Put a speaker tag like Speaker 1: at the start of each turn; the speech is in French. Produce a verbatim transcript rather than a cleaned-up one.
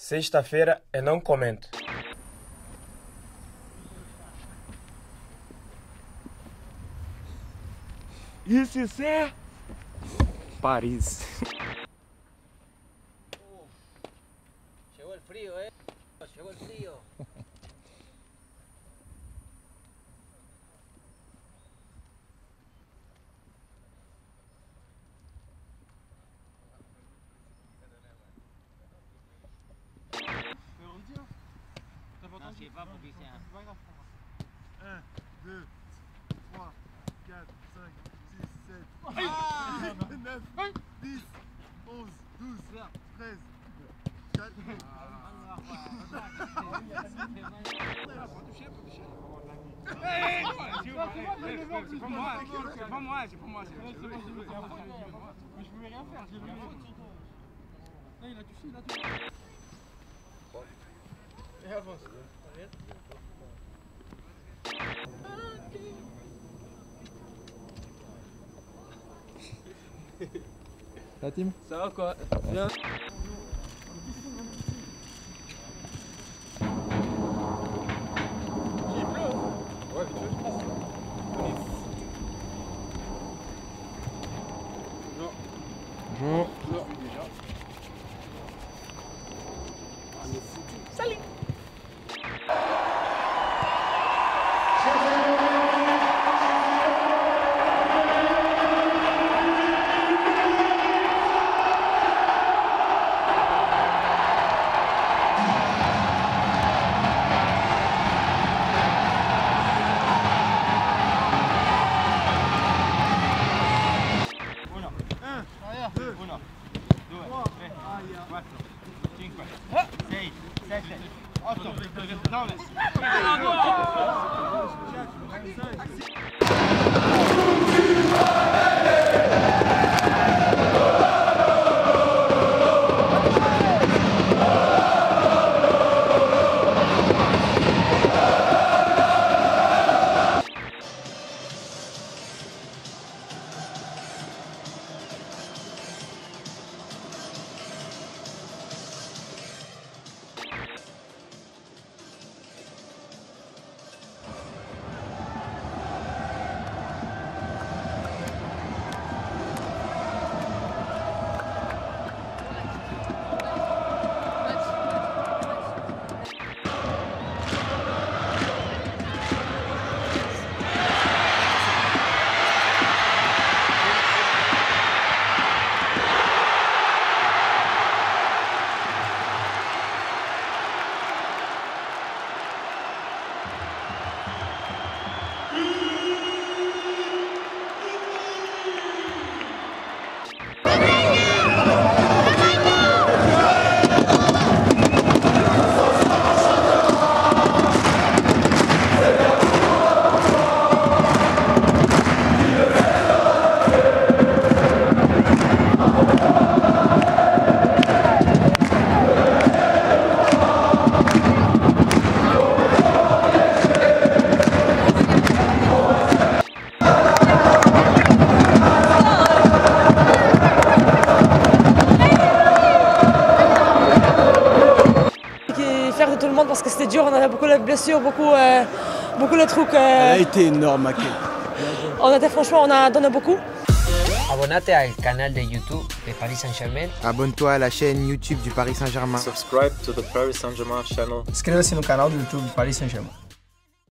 Speaker 1: sexta-feira eu não comento.
Speaker 2: Isso, isso é Paris.
Speaker 3: Llegó el frío, eh. Llegó el frío. Non, je sais pas pour qui c'est.
Speaker 4: un, deux, trois, quatre, cinq, six, sept, huit, neuf, dix, onze, douze, treize, quatorze.
Speaker 2: C'est pas moi, c'est pas moi, c'est pas moi. Mais je pouvais rien faire, j'ai le faute. Là, il a touché, il a touché.
Speaker 1: Et avance.
Speaker 5: La team?
Speaker 2: Ça va quoi? Bien.
Speaker 5: Bonjour.
Speaker 1: Salut.
Speaker 2: uno, due, tre, quattro, cinque, sei, sette, otto, nove.
Speaker 6: Faire de tout le monde parce que c'était dur, on avait beaucoup de blessures, beaucoup, euh, beaucoup de trucs. Euh...
Speaker 5: Elle a été énorme, Maké.
Speaker 6: On était franchement, on a donné beaucoup.
Speaker 3: Abonnate al canal de YouTube de Paris Saint-Germain.
Speaker 7: Abonne-toi à la chaîne YouTube du Paris Saint-Germain.
Speaker 8: Subscribe to the Paris Saint-Germain channel.
Speaker 5: Inscreva-se no canal do YouTube do Paris Saint-Germain.